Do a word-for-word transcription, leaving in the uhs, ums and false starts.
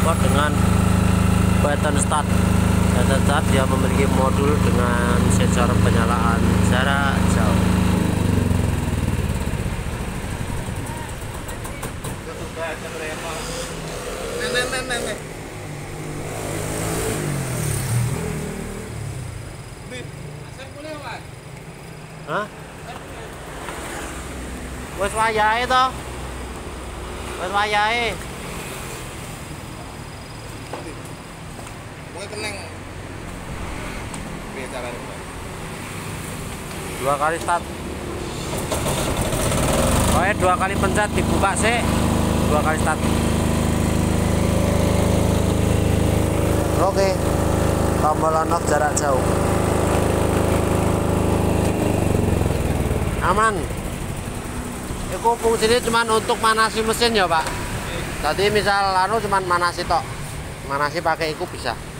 support dengan button start. Button start dia memiliki modul dengan sensor penyalaan jarak jauh. Hah? Wes wayahe to. Wes wayahe. Pokoknya tenang. Piye carane, Pak? Dua kali start. Pokoknya dua kali pencet dibuka sih. Dua kali start. Oke. Tombol on off jarak jauh. Aman. Iku fungsinya cuma untuk manasi mesin ya, Pak. Tadi misal anu cuma manasi tok. Manasi pakai iku bisa.